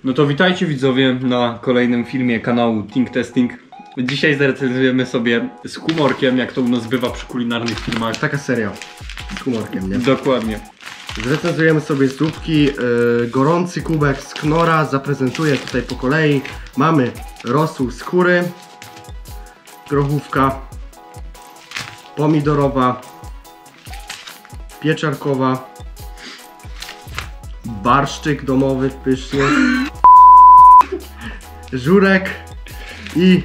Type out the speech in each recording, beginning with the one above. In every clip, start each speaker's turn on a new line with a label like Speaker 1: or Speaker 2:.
Speaker 1: No to witajcie widzowie na kolejnym filmie kanału Think Testing. Dzisiaj zrecenzujemy sobie z humorkiem, jak to u nas bywa przy kulinarnych filmach.
Speaker 2: Taka seria z humorkiem, nie?
Speaker 1: Dokładnie.
Speaker 2: Zrecenzujemy sobie zupki, gorący kubek z Knora, zaprezentuję tutaj po kolei. Mamy rosół z kury, grochówka, pomidorowa, pieczarkowa, barszczyk domowy pyszny, żurek i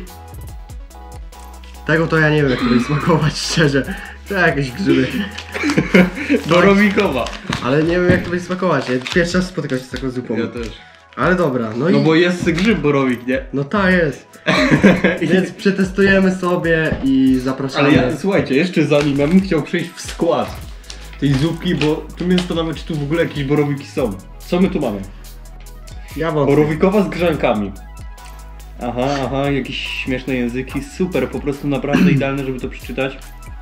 Speaker 2: tego to ja nie wiem, jak to smakować szczerze. To jakieś grzyby.
Speaker 1: Borowikowa.
Speaker 2: Ale nie wiem, jak to będzie smakować. Ja pierwszy raz spotykam się z taką zupą.
Speaker 1: Ja też.
Speaker 2: Ale dobra, no
Speaker 1: No
Speaker 2: i...
Speaker 1: bo jest grzyb borowik, nie?
Speaker 2: No ta jest. Więc przetestujemy sobie i zapraszamy.
Speaker 1: Ale słuchajcie, jeszcze zanim ja bym chciał przejść w skład tej zupki, bo tu mnie zastanawiam, czy tu w ogóle jakieś borowiki są. Co my tu mamy?
Speaker 2: Ja wątpię.
Speaker 1: Borowikowa z grzankami. Aha, jakieś śmieszne języki. Super, po prostu naprawdę idealne, żeby to przeczytać.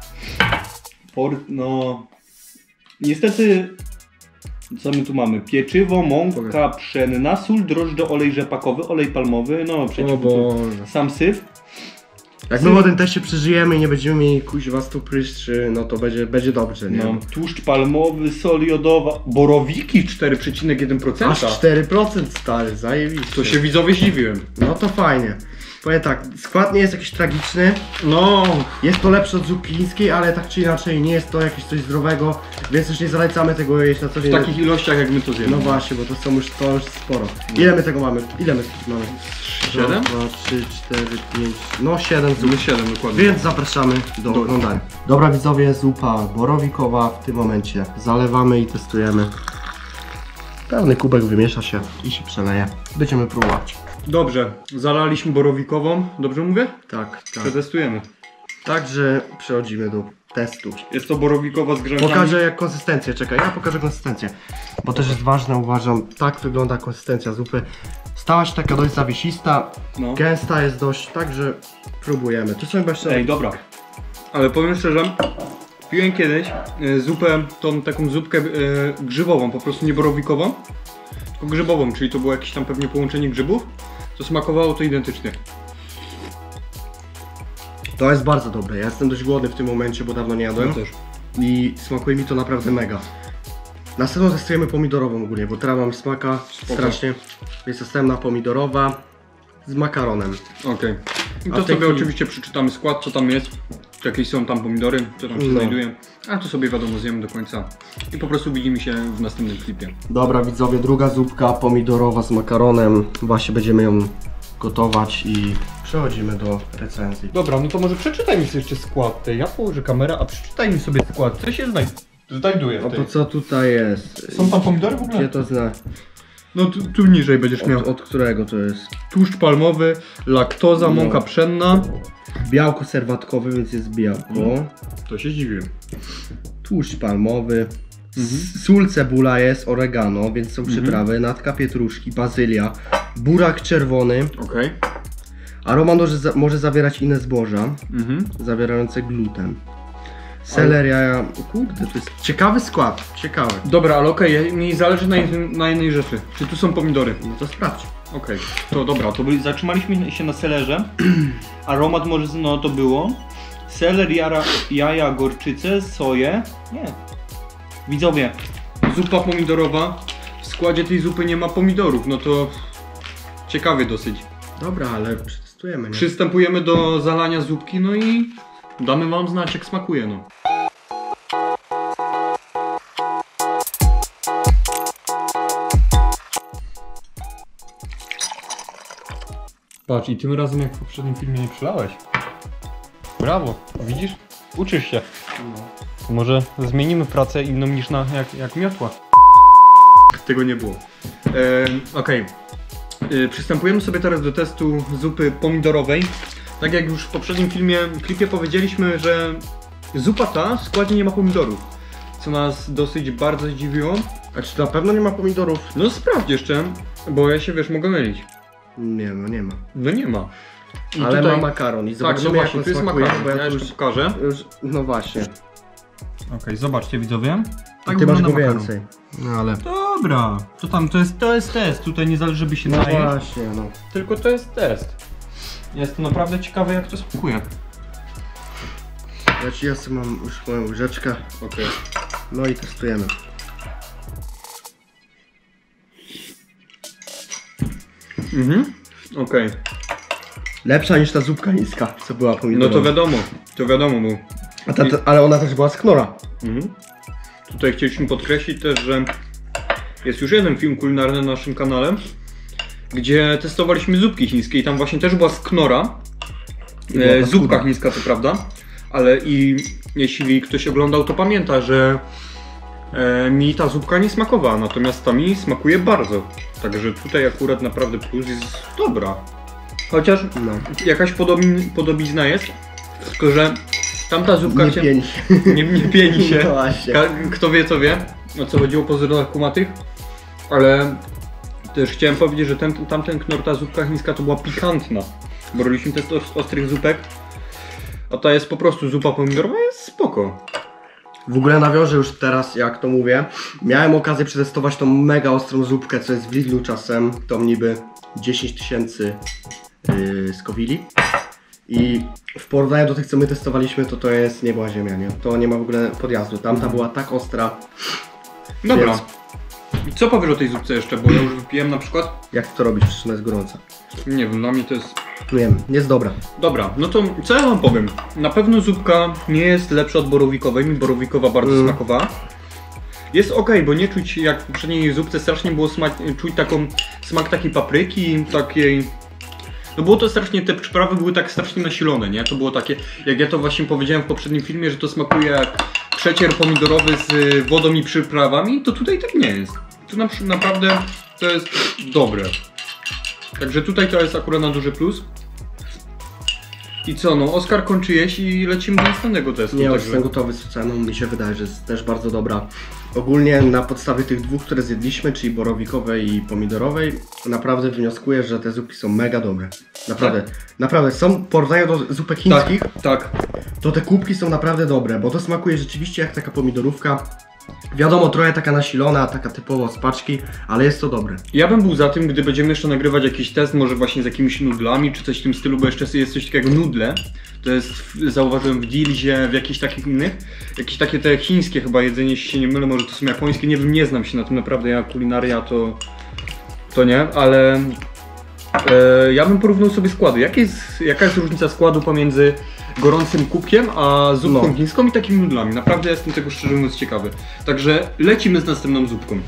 Speaker 1: No... Niestety... Co my tu mamy? Pieczywo, mąka pszenna, sól, drożdże, olej rzepakowy, olej palmowy, no przecież sam syf.
Speaker 2: Jak my o tym teście przeżyjemy i nie będziemy mieli kuźwa 100 pryszczy, no to będzie dobrze, nie?
Speaker 1: No, tłuszcz palmowy, sól jodowa, borowiki 4,1%.
Speaker 2: Aż 4% stary, zajebiście.
Speaker 1: To się widzowie zdziwiłem.
Speaker 2: No to fajnie. Powiem tak, skład nie jest jakiś tragiczny.
Speaker 1: No,
Speaker 2: jest to lepsze od zupki chińskiej, ale tak czy inaczej nie jest to jakieś coś zdrowego, więc już nie zalecamy tego jeść na co dzień.
Speaker 1: W takich ilościach jak my to zjemy.
Speaker 2: No właśnie, bo to już sporo. Ile my tego mamy? Ile my mamy?
Speaker 1: 7?
Speaker 2: 2, 3, 4, 5, no 7 zup.
Speaker 1: 7 dokładnie.
Speaker 2: Więc zapraszamy do oglądania. Dobra widzowie, zupa borowikowa w tym momencie. Zalewamy i testujemy. Pełny kubek wymiesza się i się przeleje. Będziemy próbować.
Speaker 1: Dobrze, zalaliśmy borowikową, dobrze mówię?
Speaker 2: Tak.
Speaker 1: Przetestujemy.
Speaker 2: Także przechodzimy do testu.
Speaker 1: Jest to borowikowa z grzankami.
Speaker 2: Pokażę jak konsystencję, czekaj, ja pokażę konsystencję. Bo też jest ważne, uważam, tak wygląda konsystencja zupy. Stała się taka dość zawiesista, gęsta jest dość, także próbujemy. Tu są jeszcze...
Speaker 1: Ej, dobra. Ale powiem szczerze, piłem kiedyś zupę, tą taką zupkę grzybową, po prostu nie borowikową, tylko grzybową, czyli to było jakieś tam pewnie połączenie grzybów. To smakowało to identycznie.
Speaker 2: To jest bardzo dobre, ja jestem dość głodny w tym momencie, bo dawno nie jadłem.
Speaker 1: Ja też.
Speaker 2: I smakuje mi to naprawdę mega. Następną testujemy pomidorową ogólnie, bo teraz mam smaka strasznie. Jest następna pomidorowa z makaronem.
Speaker 1: Okej. I to sobie oczywiście przeczytamy skład, co tam jest, czy jakieś są tam pomidory, co tam się znajduje. A to sobie wiadomo zjemy do końca. I po prostu widzimy się w następnym klipie.
Speaker 2: Dobra widzowie, druga zupka pomidorowa z makaronem. Właśnie będziemy ją gotować i przechodzimy do recenzji.
Speaker 1: Dobra, no to może przeczytaj mi sobie jeszcze skład. Ja położę kamerę, a przeczytaj mi sobie skład. Co się znajduje
Speaker 2: No to co tutaj jest?
Speaker 1: Są tam pomidory w ogóle?
Speaker 2: Gdzie to zna?
Speaker 1: No tu niżej będziesz miał.
Speaker 2: Od którego to jest?
Speaker 1: Tłuszcz palmowy, laktoza, mąka pszenna.
Speaker 2: Białko serwatkowe, więc jest białko.
Speaker 1: To się zdziwiłem.
Speaker 2: Tłuszcz palmowy. Sól, cebula jest, oregano, więc są przyprawy. Natka pietruszki, bazylia. Burak czerwony.
Speaker 1: Okej.
Speaker 2: Aroma może zawierać inne zboża, zawierające gluten. Seleria, kurde, to jest ciekawy skład, ciekawy.
Speaker 1: Dobra, ale okej, mi zależy na jednej rzeczy. Czy tu są pomidory?
Speaker 2: No to sprawdź.
Speaker 1: Okej, to dobra, to zatrzymaliśmy się na selerze. Aromat może, no to było. Seler, jaja, gorczyce, soję. Nie. Widzowie, zupa pomidorowa. W składzie tej zupy nie ma pomidorów, no to ciekawie dosyć.
Speaker 2: Dobra, ale przetestujemy, nie?
Speaker 1: Przystępujemy do zalania zupki, no i damy wam znać jak smakuje, no. Patrz, i tym razem jak w poprzednim filmie nie przelałeś. Brawo, widzisz? Uczysz się. No. Może zmienimy pracę inną niż na jak miotła. Tego nie było. Okej. Przystępujemy sobie teraz do testu zupy pomidorowej. Tak jak już w poprzednim klipie powiedzieliśmy, że zupa ta w składzie nie ma pomidorów. Co nas dosyć bardzo zdziwiło.
Speaker 2: A czy na pewno nie ma pomidorów?
Speaker 1: No sprawdź jeszcze, bo ja się mogę mylić.
Speaker 2: Nie, no nie ma.
Speaker 1: No nie ma.
Speaker 2: I ale tutaj... ma makaron i zobaczymy,
Speaker 1: tak, no właśnie,
Speaker 2: jak
Speaker 1: tu jest
Speaker 2: smakuje,
Speaker 1: makaron,
Speaker 2: bo
Speaker 1: ja jeszcze pokażę.
Speaker 2: No właśnie.
Speaker 1: Okej, zobaczcie widzowie. Tak
Speaker 2: Ty masz go
Speaker 1: wygląda makaron.
Speaker 2: więcej. No ale...
Speaker 1: Dobra, to tam, to jest test. Tutaj nie zależy, żeby się
Speaker 2: No
Speaker 1: najeść.
Speaker 2: właśnie, no.
Speaker 1: Tylko to jest test. Jest to naprawdę ciekawe, jak to smakuje.
Speaker 2: Ja sobie mam już moją łyżeczkę.
Speaker 1: Okej.
Speaker 2: No i testujemy.
Speaker 1: Okej.
Speaker 2: Lepsza niż ta zupka niska, co była
Speaker 1: No
Speaker 2: pomidorowa.
Speaker 1: to wiadomo był.
Speaker 2: Ale ona też była z knora.
Speaker 1: Tutaj chcieliśmy podkreślić też, że jest już jeden film kulinarny na naszym kanale, gdzie testowaliśmy zupki chińskie i tam właśnie też była z knora. Zupka chińska, to prawda, ale i jeśli ktoś oglądał, to pamięta, że mi ta zupka nie smakowała, natomiast ta mi smakuje bardzo. Także tutaj akurat naprawdę plus jest dobra. Chociaż jakaś podobizna jest, tylko że tamta zupka
Speaker 2: Nie pieni się.
Speaker 1: nie pieni się.
Speaker 2: No właśnie.
Speaker 1: Kto wie, co wie, o co chodziło po źródłach kumatych. Ale też chciałem powiedzieć, że tamten knor, ta zupka chińska to była pikantna. Bo robiliśmy test ostrych zupek, a ta jest po prostu zupa pomidorowa, jest spoko.
Speaker 2: W ogóle nawiążę już teraz, jak to mówię. Miałem okazję przetestować tą mega ostrą zupkę, co jest w Lidlu czasem. Tą niby 10 000 Scoville. I w porównaniu do tych, co my testowaliśmy, to jest nieba ziemia, nie? To nie ma w ogóle podjazdu. Tamta była tak ostra.
Speaker 1: Dobra.
Speaker 2: Więc
Speaker 1: I co powiesz o tej zupce jeszcze, bo ja już wypiłem na przykład.
Speaker 2: jak to robić? Przecież ona jest gorąca.
Speaker 1: Nie wiem, dla mnie to jest...
Speaker 2: Nie wiem, jest dobra.
Speaker 1: Dobra, no to co ja wam powiem? Na pewno zupka nie jest lepsza od borowikowej, mi borowikowa bardzo smakowała. Jest ok, bo nie czuć jak w poprzedniej zupce, strasznie było czuć smak takiej papryki, takiej... No było to strasznie, te przyprawy były tak strasznie nasilone, nie? To było takie, jak ja to właśnie powiedziałem w poprzednim filmie, że to smakuje jak przecier pomidorowy z wodą i przyprawami, to tutaj tak nie jest. Tu naprawdę to jest dobre. Także tutaj to jest akurat na duży plus. I co, no Oskar kończy jeść i lecimy do następnego testu.
Speaker 2: Nie, już
Speaker 1: także...
Speaker 2: jestem gotowy z oceną, mi się wydaje, że jest też bardzo dobra. Ogólnie na podstawie tych dwóch, które zjedliśmy, czyli borowikowej i pomidorowej, naprawdę wnioskuję, że te zupki są mega dobre. Naprawdę, naprawdę są, w porównaniu do zupek chińskich,
Speaker 1: Tak.
Speaker 2: to te kubki są naprawdę dobre, bo to smakuje rzeczywiście jak taka pomidorówka. Wiadomo, trochę taka nasilona, taka typowo z paczki, ale jest to dobre.
Speaker 1: Ja bym był za tym, gdy będziemy jeszcze nagrywać jakiś test, może właśnie z jakimiś nudlami, czy coś w tym stylu, bo jeszcze jest coś takiego nudle. To jest, zauważyłem w Dilzie, w jakichś takich innych. Jakieś takie te chińskie chyba jedzenie, jeśli się nie mylę, może to są japońskie, nie wiem, nie znam się na tym naprawdę, ja kulinaria to nie, ale ja bym porównał sobie składy. Jaka jest różnica składu pomiędzy gorącym kubkiem, a zupką chińską i takimi nudlami? Naprawdę jestem tego szczerze mówiąc ciekawy. Także lecimy z następną zupką.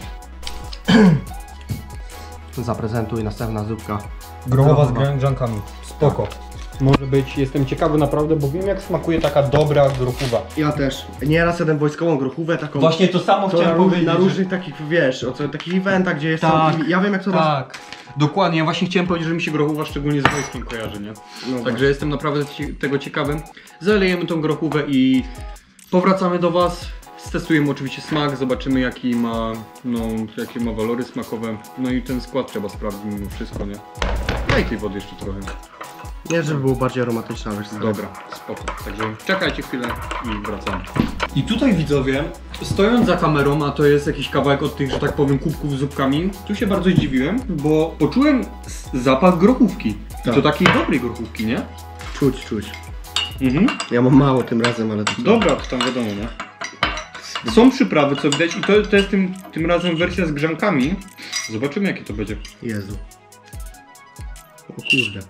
Speaker 2: Zaprezentuj następna zupka.
Speaker 1: Grochowa z gręczankami. Spoko. Może być, jestem ciekawy naprawdę, bo wiem jak smakuje taka dobra grochowa.
Speaker 2: Ja też. Nieraz jadłem wojskową grochówę, taką...
Speaker 1: Właśnie to samo chciałem powiedzieć.
Speaker 2: Na
Speaker 1: że-
Speaker 2: różnych takich, wiesz, takich eventach, gdzie jest...
Speaker 1: Tak,
Speaker 2: ja wiem jak to...
Speaker 1: Tak, dokładnie. Ja właśnie chciałem powiedzieć, że mi się grochowa szczególnie z wojskiem kojarzy, nie?
Speaker 2: No
Speaker 1: Także jestem naprawdę tego ciekawy. Zalejemy tą grochówę i powracamy do Was. Stestujemy oczywiście smak, zobaczymy jakie ma walory smakowe. No i ten skład trzeba sprawdzić mimo wszystko, nie? Daj tej wody jeszcze trochę.
Speaker 2: Nie, żeby było bardziej aromatyczne, ale
Speaker 1: Dobra, spoko. Także czekajcie chwilę i wracamy. I tutaj widzowie, stojąc za kamerą, a to jest jakiś kawałek od tych, że tak powiem, kubków z zupkami, tu się bardzo zdziwiłem, bo poczułem zapach grochówki.
Speaker 2: Tak.
Speaker 1: I to takiej dobrej grochówki, nie?
Speaker 2: Czuć. Ja mam mało tym razem, ale...
Speaker 1: Dobra, to tam wiadomo, nie? Są przyprawy, co widać, i to jest tym razem wersja z grzankami. Zobaczymy jakie to będzie.
Speaker 2: Jezu. O kurde.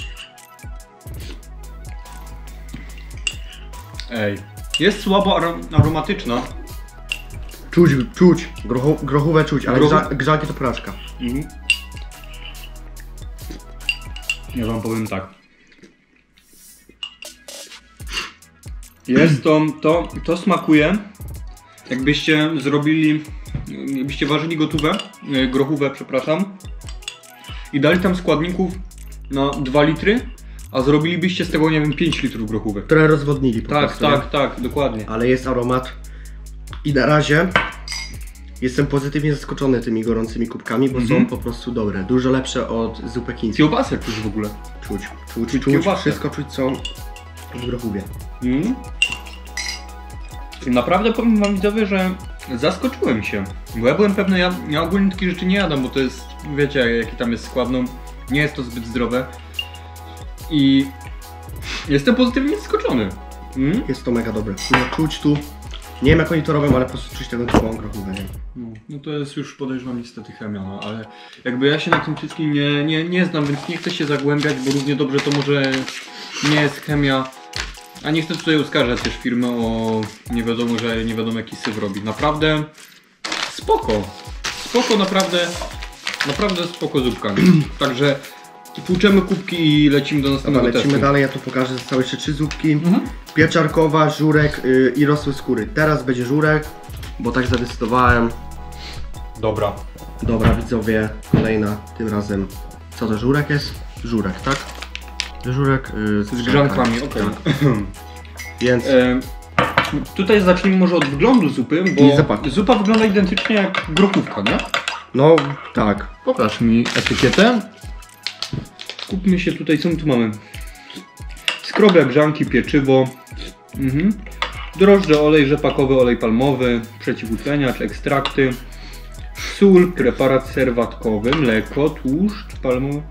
Speaker 1: Ej, jest słabo aromatyczna.
Speaker 2: Czuć. Grochówę czuć, ale
Speaker 1: Grochów-
Speaker 2: grzanki to porażka.
Speaker 1: Ja wam powiem tak. Jest to smakuje, jakbyście ważyli grochówę, przepraszam, i dali tam składników na 2 litry, a zrobilibyście z tego, nie wiem, 5 litrów grochówek.
Speaker 2: Które rozwodnili po prostu.
Speaker 1: Tak, dokładnie.
Speaker 2: Ale jest aromat. I na razie jestem pozytywnie zaskoczony tymi gorącymi kubkami, bo są po prostu dobre. Dużo lepsze od zupek chińskich.
Speaker 1: Kiełbasę czuć w ogóle.
Speaker 2: Czuć.
Speaker 1: kiełbasę.
Speaker 2: Wszystko czuć co w grochówie.
Speaker 1: I naprawdę powiem wam widzowie, że zaskoczyłem się, bo ja byłem pewny, ja ogólnie takich rzeczy nie jadam, bo to jest, wiecie jaki tam jest skład, no nie jest to zbyt zdrowe i jestem pozytywnie zaskoczony.
Speaker 2: Jest to mega dobre. No, czuć tu, nie wiem jak oni to robią, ale po prostu czuć tego typu grochówkę, nie?
Speaker 1: No to jest już podejrzewam niestety chemia, no ale jakby ja się na tym wszystkim nie znam, więc nie chcę się zagłębiać, bo równie dobrze to może nie jest chemia. A nie chcę tutaj oskarżać też firmy o nie wiadomo jaki syf robi. Naprawdę spoko. Spoko, naprawdę spoko zupka. Także tłuczemy kubki i lecimy do następnego
Speaker 2: Dobra, lecimy
Speaker 1: testu.
Speaker 2: dalej, ja tu pokażę zostały jeszcze 3 zupki. Pieczarkowa, żurek i rosół skóry. Teraz będzie żurek, bo tak zadecydowałem.
Speaker 1: Dobra.
Speaker 2: Dobra widzowie, kolejna, tym razem. Co to żurek jest? Żurek, tak? Żurek
Speaker 1: Z grzankami, okej.
Speaker 2: Więc
Speaker 1: tutaj zacznijmy może od wyglądu zupy,
Speaker 2: I
Speaker 1: bo
Speaker 2: zapachu.
Speaker 1: zupa wygląda identycznie jak grochówka, nie?
Speaker 2: no tak.
Speaker 1: Pokaż mi etykietę. Skupmy się tutaj, co my tu mamy? Skrobe, grzanki, pieczywo, drożdże, olej rzepakowy, olej palmowy, przeciwutleniacz, ekstrakty, sól, preparat serwatkowy, mleko, tłuszcz palmowy.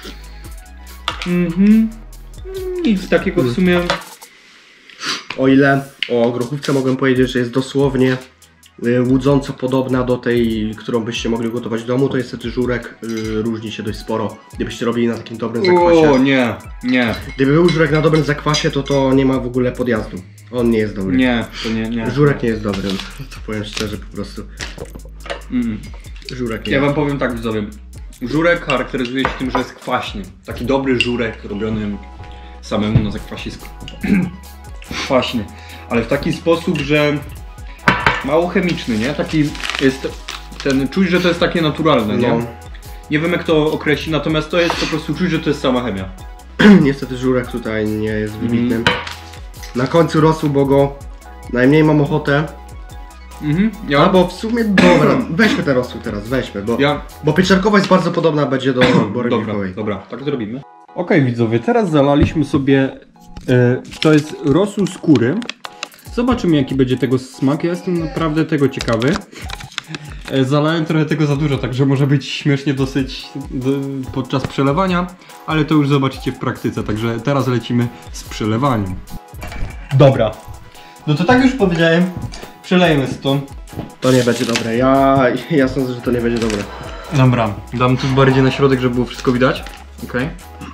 Speaker 1: Nic takiego w sumie.
Speaker 2: O ile o grochówce mogę powiedzieć, że jest dosłownie łudząco podobna do tej, którą byście mogli gotować w domu, to niestety żurek różni się dość sporo. Gdybyście robili na takim dobrym zakwasie.
Speaker 1: O nie.
Speaker 2: Gdyby był żurek na dobrym zakwasie, to nie ma w ogóle podjazdu. On nie jest dobry.
Speaker 1: Nie, to nie.
Speaker 2: Żurek nie jest dobry, to powiem szczerze po prostu. Żurek nie
Speaker 1: Ja
Speaker 2: jest.
Speaker 1: wam powiem tak, widzowie. Żurek charakteryzuje się tym, że jest kwaśny. Taki dobry żurek robiony samemu na zakwasisku. Kwaśny. Ale w taki sposób, że mało chemiczny, nie? Taki jest ten, czuć, że to jest takie naturalne, nie?
Speaker 2: No.
Speaker 1: Nie wiem jak to określić, natomiast to jest po prostu czuć, że to jest sama chemia.
Speaker 2: Niestety żurek tutaj nie jest wybitnym. Na końcu rosół, bo go najmniej mam ochotę.
Speaker 1: Ja,
Speaker 2: Albo w sumie dobra, weźmy ten rosół teraz, weźmy, bo pieczarkowa jest bardzo podobna będzie do borowikowej.
Speaker 1: dobra, tak zrobimy. Okej, widzowie, teraz zalaliśmy sobie, to jest rosół skóry. Zobaczymy jaki będzie tego smak, ja jestem naprawdę tego ciekawy. Zalałem trochę tego za dużo, także może być śmiesznie dosyć podczas przelewania, ale to już zobaczycie w praktyce, także teraz lecimy z przelewaniem. Dobra, no to tak już powiedziałem, przelejemy to.
Speaker 2: To nie będzie dobre, ja sądzę, że to nie będzie dobre.
Speaker 1: Dobra, dam tu bardziej na środek, żeby było wszystko widać. Okej.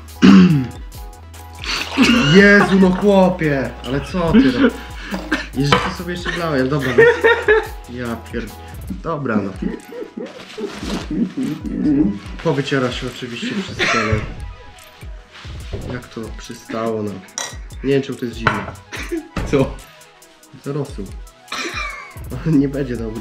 Speaker 2: Jezu, no chłopie, ale co ty no? Jeszcze sobie jeszcze wlałem, dobra. No. Ja dobra no. Powyciera się oczywiście wszystko, no. Jak to przystało, no. Nie wiem, czemu to jest zimne.
Speaker 1: Co?
Speaker 2: To rosół. Nie będzie dobry.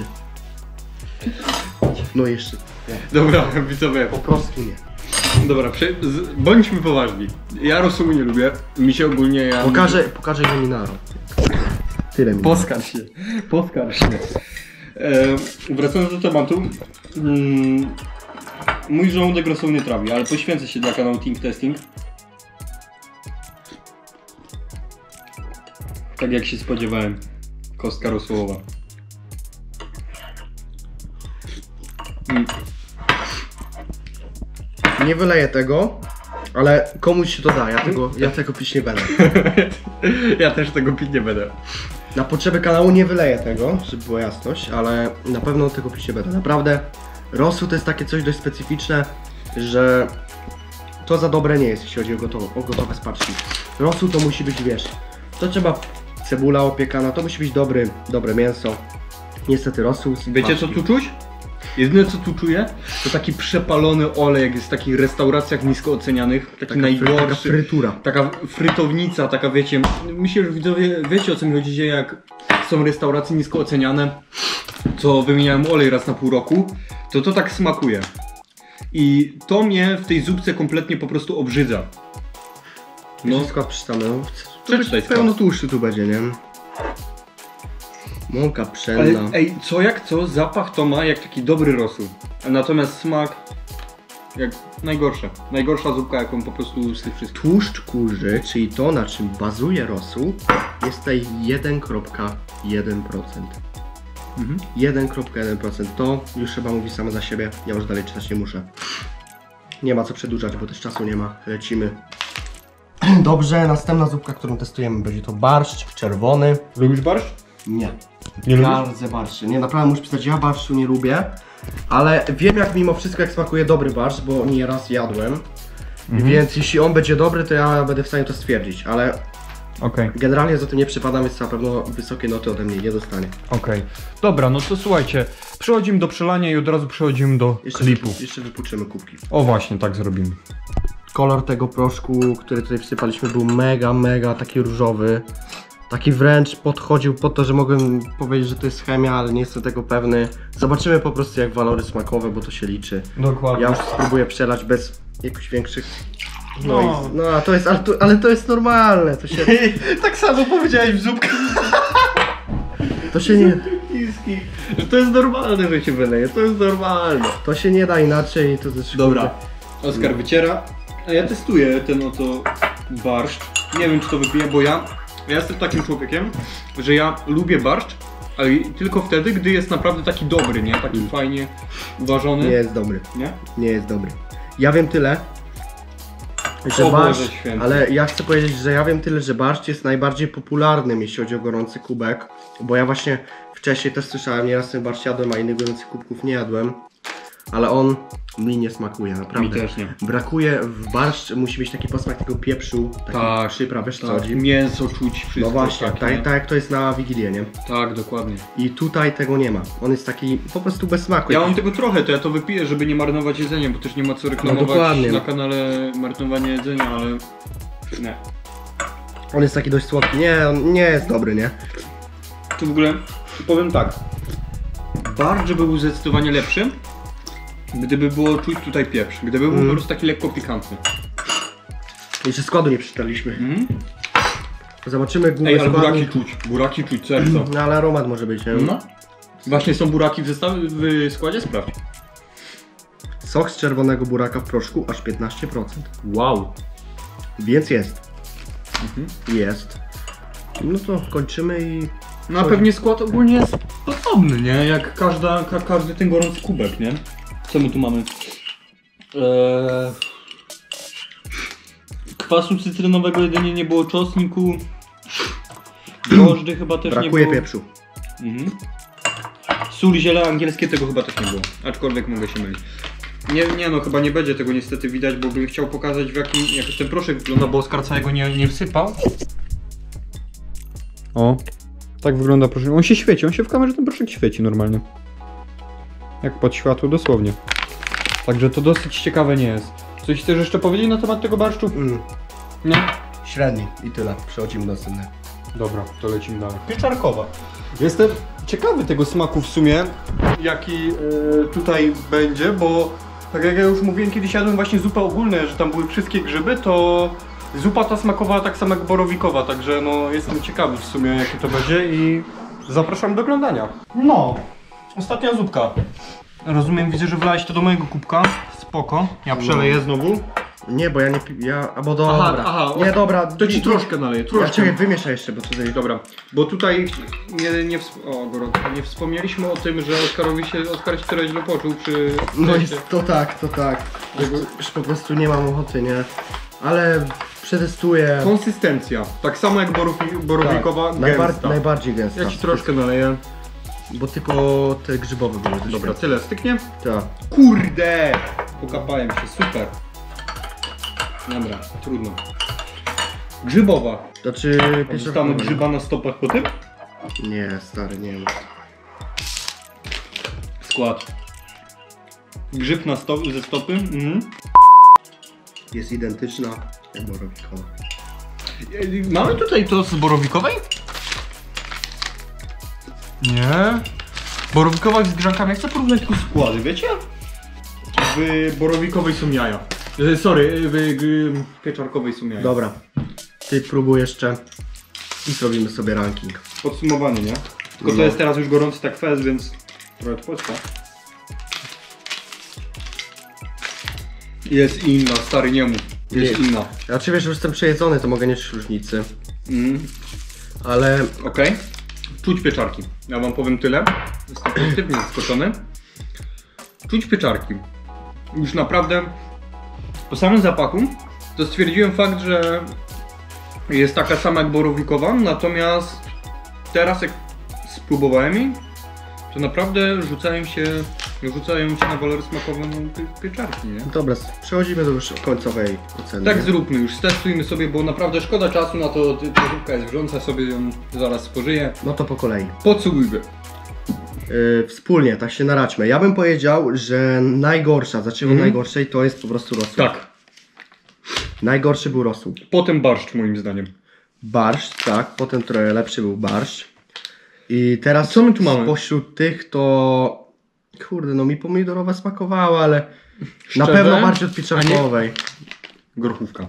Speaker 2: No jeszcze. Nie.
Speaker 1: Dobra, widzowie.
Speaker 2: Po prostu nie.
Speaker 1: Dobra, bądźmy poważni. Ja rosołu nie lubię. Mi się ogólnie
Speaker 2: Pokażę go minarą. Tyle minarą.
Speaker 1: Poskarż się. Wracając do tematu. Mój żołądek rosołu nie trawi, ale poświęcę się dla kanału Team Testing. Tak jak się spodziewałem. Kostka rosołowa.
Speaker 2: Nie wyleję tego, ale komuś się to da, ja tego pić nie będę.
Speaker 1: Ja też tego pić nie będę.
Speaker 2: Na potrzeby kanału nie wyleję tego, żeby była jasność, ale na pewno tego pić nie będę. Naprawdę, rosół to jest takie coś dość specyficzne, że to za dobre nie jest, jeśli chodzi o gotowe spaczki. Rosół to musi być, wiesz, to trzeba cebula opiekana, to musi być dobre mięso. Niestety rosół z
Speaker 1: Wiecie co tu czuć? Jedyne co tu czuję, to taki przepalony olej, jak jest w takich restauracjach nisko ocenianych, taki
Speaker 2: taka
Speaker 1: najgorszy.
Speaker 2: Taka frytura.
Speaker 1: Taka frytownica, taka wiecie, myślę, że widzowie wiecie o co mi chodzi, jak są restauracje nisko oceniane, co wymieniałem olej raz na pół roku, to tak smakuje. I to mnie w tej zupce kompletnie po prostu obrzydza.
Speaker 2: No skład przeczytamy, no.
Speaker 1: Przeczytaj skład.
Speaker 2: Pełno tłuszczu tu będzie, nie? Mąka pszenna.
Speaker 1: Ale ej, co jak co, zapach to ma jak taki dobry rosół. Natomiast smak jak najgorsza zupka jaką po prostu z tych wszystkich.
Speaker 2: Tłuszcz kurzy, czyli to na czym bazuje rosół, jest tutaj 1,1%. 1,1%. To już chyba mówi samo za siebie. Ja już dalej czytać nie muszę. Nie ma co przedłużać, bo też czasu nie ma. Lecimy. Dobrze, następna zupka, którą testujemy, będzie to barszcz czerwony.
Speaker 1: Lubisz barszcz?
Speaker 2: Nie.
Speaker 1: Nie lubisz?
Speaker 2: Bardzo barszcz. Nie, naprawdę muszę pisać, ja barszczu nie lubię. Ale wiem jak mimo wszystko jak smakuje dobry barszcz, bo nieraz jadłem. Więc jeśli on będzie dobry, to ja będę w stanie to stwierdzić, ale
Speaker 1: Okej.
Speaker 2: generalnie za tym nie przypadam, więc na pewno wysokie noty ode mnie nie dostanie.
Speaker 1: Okej. Dobra, no to słuchajcie, przechodzimy do przelania i od razu przechodzimy do klipu.
Speaker 2: Jeszcze wypuczymy kubki.
Speaker 1: O właśnie, tak zrobimy.
Speaker 2: Kolor tego proszku, który tutaj wsypaliśmy, był mega taki różowy. Taki wręcz podchodził pod to, że mogłem powiedzieć, że to jest chemia, ale nie jestem tego pewny. Zobaczymy po prostu jak walory smakowe, bo to się liczy.
Speaker 1: Dokładnie.
Speaker 2: Ja już spróbuję przelać bez jakichś większych...
Speaker 1: No.
Speaker 2: No a to jest, ale to jest normalne, to się...
Speaker 1: Tak samo powiedziałeś w zupkę.
Speaker 2: To się nie...
Speaker 1: Że to jest normalne, że się wyleje, to jest normalne.
Speaker 2: To się nie da inaczej, to też...
Speaker 1: Dobra, Oskar wyciera, a ja testuję ten oto barszcz. Nie wiem czy to wypiję, bo ja jestem takim człowiekiem, że ja lubię barszcz, ale tylko wtedy, gdy jest naprawdę taki dobry, nie? Taki fajnie uważony.
Speaker 2: Nie jest dobry.
Speaker 1: Nie?
Speaker 2: Nie jest dobry. Ja wiem tyle, że
Speaker 1: O Boże
Speaker 2: barszcz,
Speaker 1: święty.
Speaker 2: ale ja chcę powiedzieć, że ja wiem tyle, że barszcz jest najbardziej popularnym, jeśli chodzi o gorący kubek, bo ja właśnie wcześniej też słyszałem, nieraz ten barszcz jadłem, a innych gorących kubków nie jadłem, ale on mi nie smakuje, naprawdę.
Speaker 1: Mi też nie.
Speaker 2: Brakuje w barszcz, musi być taki posmak tego pieprzu, taki
Speaker 1: Tak,
Speaker 2: przypraw, wiesz co
Speaker 1: Tak,
Speaker 2: chodzi?
Speaker 1: mięso czuć, wszystko.
Speaker 2: No właśnie,
Speaker 1: takie,
Speaker 2: tak jak to jest na Wigilię, nie?
Speaker 1: Tak, dokładnie.
Speaker 2: I tutaj tego nie ma, on jest taki po prostu bez smaku.
Speaker 1: Ja mam tego trochę, to ja to wypiję, żeby nie marnować jedzenia, bo też nie ma co reklamować
Speaker 2: dokładnie.
Speaker 1: na kanale marnowanie jedzenia, ale nie.
Speaker 2: On jest taki dość słodki, nie, on nie jest dobry, nie?
Speaker 1: Tu w ogóle powiem tak, barszcz był zdecydowanie lepszy, gdyby było czuć tutaj pieprz, gdyby był po prostu taki lekko pikantny.
Speaker 2: Jeszcze składu nie przeczytaliśmy. Zobaczymy
Speaker 1: Ej,
Speaker 2: główny
Speaker 1: ale
Speaker 2: składnik.
Speaker 1: buraki czuć, serio.
Speaker 2: No ale aromat może być, nie?
Speaker 1: No. Właśnie są buraki w składzie, sprawdź.
Speaker 2: Sok z czerwonego buraka w proszku aż 15%.
Speaker 1: Wow.
Speaker 2: Więc jest. Jest. No to kończymy i...
Speaker 1: No a pewnie skład ogólnie jest podobny, nie? Jak każdy ten gorący kubek, nie? Co my tu mamy? Kwasu cytrynowego jedynie nie było, czosnku, drożdży chyba też
Speaker 2: Brakuje
Speaker 1: nie było.
Speaker 2: pieprzu.
Speaker 1: Sól, ziele angielskie tego chyba też nie było, aczkolwiek mogę się mylić. Nie no, chyba nie będzie tego niestety widać, bo bym chciał pokazać jak ten proszek wygląda, bo Oskar całego nie wsypał. O, tak wygląda proszek. On się świeci, on się w kamerze ten proszek świeci normalnie. Jak pod światło, dosłownie. Także to dosyć ciekawe nie jest. Coś chcesz jeszcze powiedzieć na temat tego barszczu? Nie?
Speaker 2: Średni i tyle. Przechodzimy do następnego.
Speaker 1: Dobra, to lecimy dalej. Pieczarkowa. Jestem ciekawy tego smaku w sumie, jaki tutaj będzie, bo tak jak ja już mówiłem, kiedyś jadłem właśnie zupę ogólne, że tam były wszystkie grzyby, to zupa ta smakowała tak samo jak borowikowa, także no jestem ciekawy w sumie jakie to będzie i zapraszam do oglądania. No, ostatnia zupka. Rozumiem, widzę, że wlałeś to do mojego kubka. Spoko. Ja przeleję znowu.
Speaker 2: Nie, bo ja nie... Bo dobra. Nie, dobra.
Speaker 1: To ci troszkę naleję,
Speaker 2: Ja
Speaker 1: troszkę.
Speaker 2: ciebie wymieszaj jeszcze, bo tutaj...
Speaker 1: Dobra, bo tutaj nie wspomnieliśmy o tym, że Oskar się trochę źle poczuł przy...
Speaker 2: No jest, to tak. Już po prostu nie mam ochoty, nie? Ale przetestuję.
Speaker 1: Konsystencja, tak samo jak borowikowa, gęsta.
Speaker 2: Najbardziej gęsta.
Speaker 1: Ja ci troszkę naleję.
Speaker 2: Bo tylko te grzybowe były dość
Speaker 1: Dobra,
Speaker 2: gęste.
Speaker 1: tyle styknie?
Speaker 2: Tak.
Speaker 1: Kurde! Pokapałem się, super. Dobra, trudno. Grzybowa.
Speaker 2: To czy...
Speaker 1: Zostamy grzyba na stopach po tym?
Speaker 2: Nie, stary, nie wiem.
Speaker 1: Skład. Grzyb ze stopy.
Speaker 2: Jest identyczna jak borowikowa.
Speaker 1: Mamy tutaj to z borowikowej? Nie. Borowikowa z grzankami. Jak chcę porównać tu składy, wiecie? W borowikowej są jaja. W pieczarkowej są jaja.
Speaker 2: Dobra. Ty próbuj jeszcze i zrobimy sobie ranking.
Speaker 1: Podsumowanie, nie? Tylko to jest teraz już gorący tak fest, więc trochę poczka. Jest inna, stary, nie mów. Jest inna.
Speaker 2: Ja oczywiście, że jestem przejedzony, to mogę nie czuć różnicy. Ale
Speaker 1: Okej. Czuć pieczarki. Ja wam powiem tyle. Jestem pozytywnie zaskoczony. Czuć pieczarki. Już naprawdę po samym zapachu to stwierdziłem fakt, że jest taka sama jak borowikowa, natomiast teraz jak spróbowałem jej, to naprawdę rzucają się na walory smakowe pieczarki, nie?
Speaker 2: Dobra, przechodzimy do już końcowej oceny.
Speaker 1: Tak zróbmy już, stestujmy sobie, bo naprawdę szkoda czasu na to, ta zupka jest wrząca, sobie ją zaraz spożyję.
Speaker 2: No to po kolei.
Speaker 1: Podsumujmy.
Speaker 2: Wspólnie, tak się naradźmy. Ja bym powiedział, że najgorsza, zacznijmy od najgorszej, to jest po prostu rosół.
Speaker 1: Tak.
Speaker 2: Najgorszy był rosół.
Speaker 1: Potem barszcz moim zdaniem.
Speaker 2: Barszcz, tak, potem trochę lepszy był barszcz. I teraz
Speaker 1: co my tu mamy?
Speaker 2: Spośród tych to... Kurde, no mi pomidorowa smakowała, ale
Speaker 1: Szczerze?
Speaker 2: na pewno bardziej od pieczarkowej.
Speaker 1: Grochówka.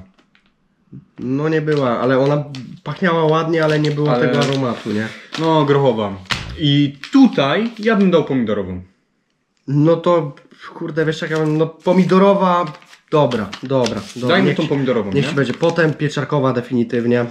Speaker 2: No nie była, ale ona pachniała ładnie, ale nie było tego aromatu, nie?
Speaker 1: No, grochowa. I tutaj ja bym dał pomidorową.
Speaker 2: No to, kurde, wiesz jak ja bym, no pomidorowa, dobra.
Speaker 1: Dajmy tą pomidorową,
Speaker 2: niech
Speaker 1: nie?
Speaker 2: ci będzie. Potem pieczarkowa definitywnie.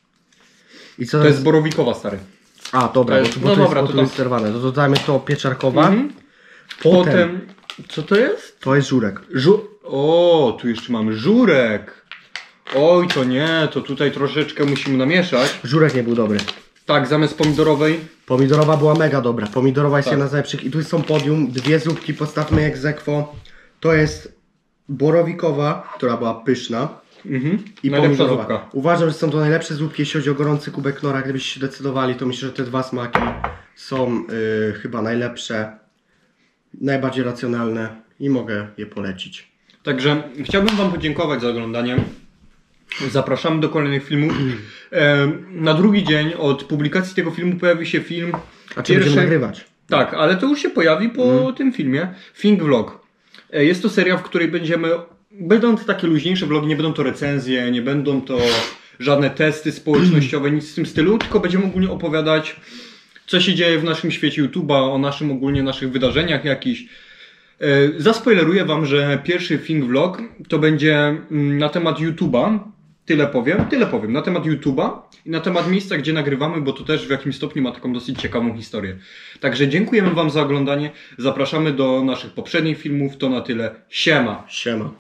Speaker 2: I co
Speaker 1: To jest borowikowa, stary.
Speaker 2: A, dobra,
Speaker 1: to jest,
Speaker 2: bo to jest sterwane. To dodajmy to pieczarkowa. Potem,
Speaker 1: co to jest?
Speaker 2: to jest żurek.
Speaker 1: O, tu jeszcze mamy żurek. Oj, to nie, to tutaj troszeczkę musimy namieszać.
Speaker 2: Żurek nie był dobry.
Speaker 1: Tak, zamiast pomidorowej.
Speaker 2: Pomidorowa była mega dobra. Pomidorowa jest
Speaker 1: Tak.
Speaker 2: jedna z najlepszych. I tu są podium. Dwie zupki postawmy ex aequo. To jest borowikowa, która była pyszna. I
Speaker 1: Najlepsza
Speaker 2: pomidorowa.
Speaker 1: zupka.
Speaker 2: Uważam, że są to najlepsze zupki, jeśli chodzi o gorący kubek Knorra. Gdybyście się decydowali, to myślę, że te dwa smaki są chyba najlepsze, najbardziej racjonalne i mogę je polecić.
Speaker 1: Także chciałbym wam podziękować za oglądanie. Zapraszamy do kolejnych filmów. Na drugi dzień od publikacji tego filmu pojawi się film.
Speaker 2: A czy będziemy nagrywać?
Speaker 1: Tak, ale to już się pojawi po tym filmie. Think Vlog. Jest to seria, w której będą to takie luźniejsze vlogi, nie będą to recenzje, nie będą to żadne testy społecznościowe, nic w tym stylu, tylko będziemy ogólnie opowiadać, co się dzieje w naszym świecie YouTube'a, o naszych wydarzeniach jakichś. Zaspoileruję wam, że pierwszy Think Vlog to będzie na temat YouTube'a. Tyle powiem, na temat YouTube'a i na temat miejsca, gdzie nagrywamy, bo to też w jakimś stopniu ma taką dosyć ciekawą historię. Także dziękujemy wam za oglądanie, zapraszamy do naszych poprzednich filmów, to na tyle, siema!
Speaker 2: Siema.